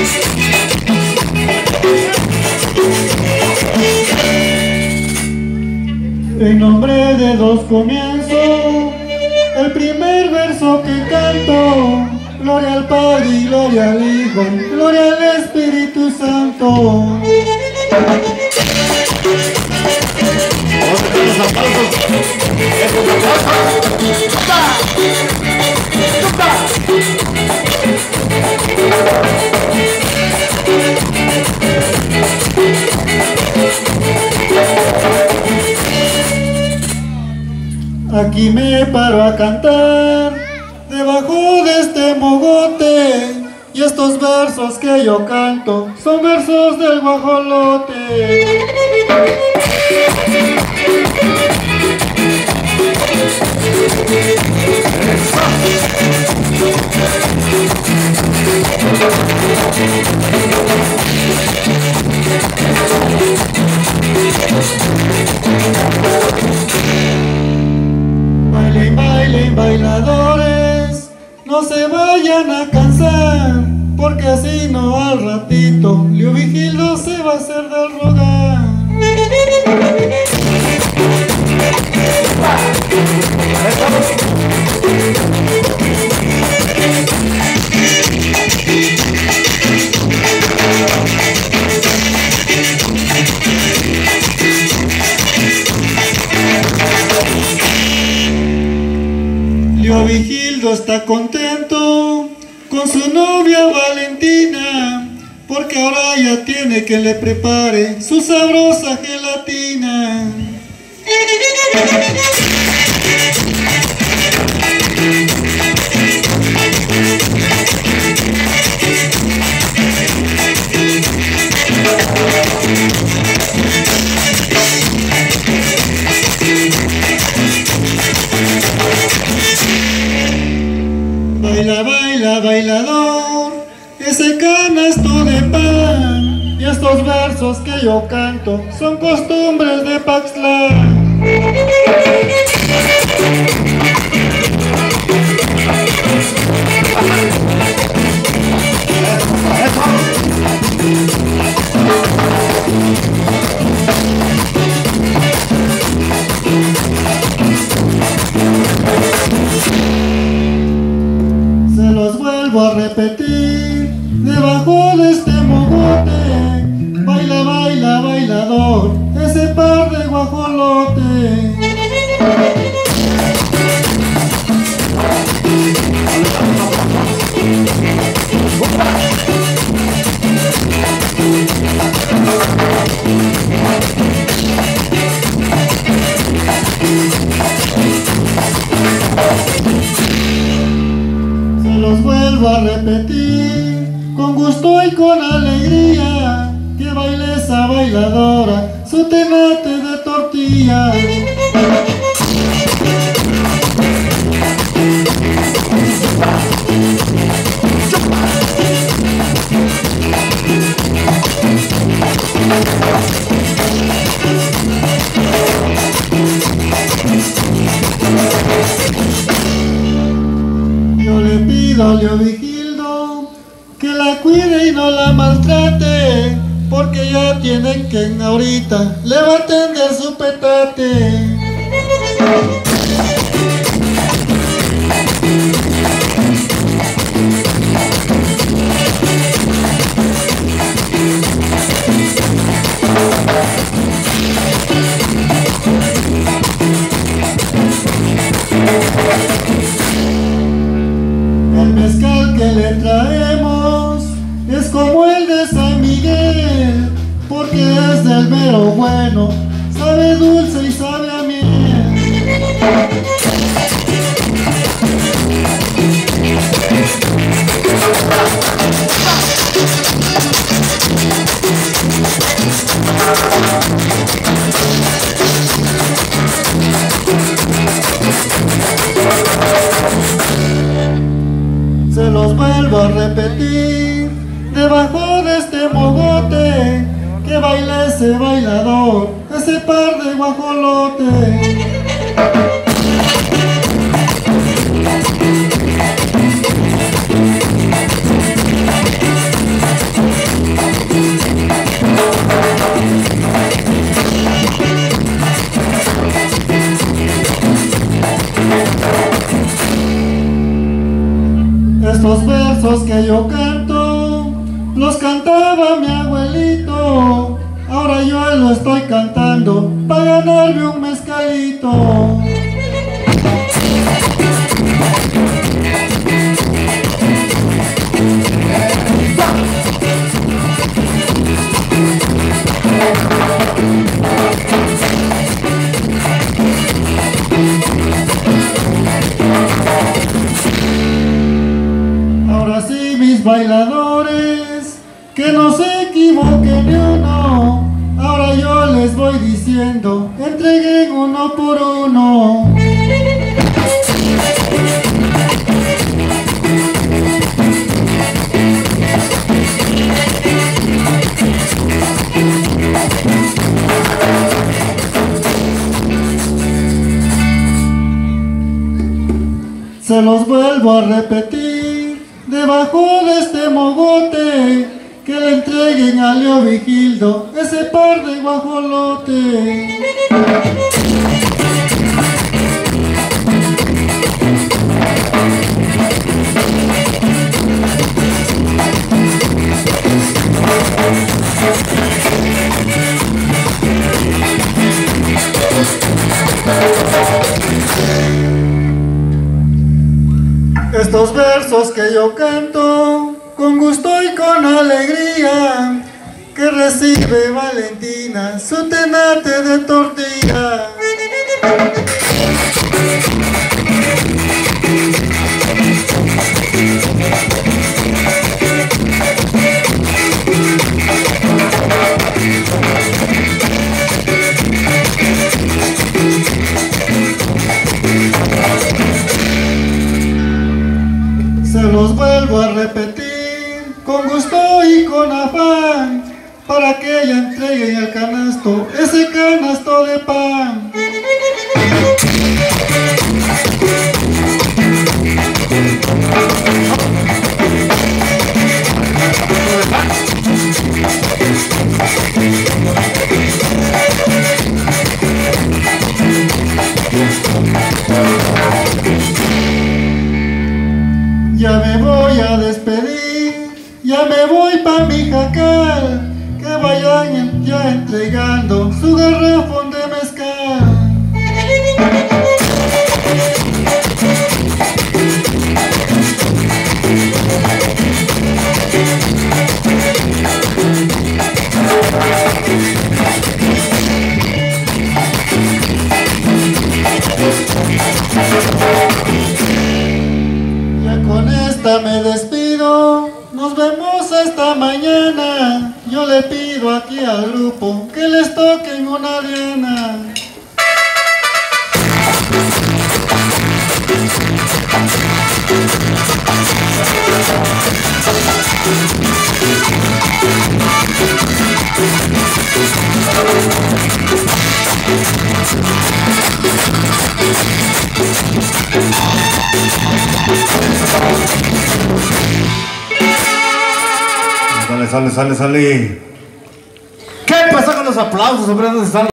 En nombre de dos comienzo el primer verso que canto. Gloria al Padre y gloria al Hijo, gloria al Espíritu Santo. Aquí me paro a cantar debajo de este mogote, y estos versos que yo canto son versos del guajolote. Bailen, bailen, bailadores, no se vayan a cansar, porque así no al ratito Leo Vigildo se va a hacer del rogar. Leo Vigildo está contento con su novia Valentina, porque ahora ya tiene que le prepare su sabrosa gelatina. Baila, baila, bailador, ese canasto de pan, y estos versos que yo canto son costumbres de Paxlán. Se los vuelvo a repetir, debajo de este mogote, baila, baila, bailador, ese par de guajolote. Se los vuelvo a repetir, con gusto y con alegría, que baile esa bailadora, su tenate de tortilla. Yo le pido a Leo Vigildo que la cuide y no la maltrate, porque ya tienen que ahorita le va a tender su petate. El mezcal que le traemos es como el de San Miguel, porque es del mero bueno, sabe dulce y sabe a miel. Se los vuelvo a repetir, debajo de este mogote, que baile ese bailador, ese par de guajolote. que yo canto, los cantaba mi abuelito. Ahora yo lo estoy cantando para ganarme un mezcalito. Ahora sí, mis bailadores, que no se equivoquen ni uno. Ahora yo les voy diciendo, entreguen uno por uno. Se los vuelvo a repetir, debajo de este mogote, que le entreguen a Leo Vigildo ese par de guajolote. Estos versos que yo canto, con gusto y con alegría, que recibe Valentina su tenate de tortilla. Se los vuelvo a repetir, con gusto y con afán, para que ella entregue al canasto ese canasto de pan. Ya me voy a despedir, ya me voy pa' mi jacal, que vayan ya entregando su garrafón de mezcal. Con esta me despido, nos vemos esta mañana. Yo le pido aquí al grupo que les toquen una diana. Sale. ¿Qué pasó con los aplausos, hombre? ¿Dónde están?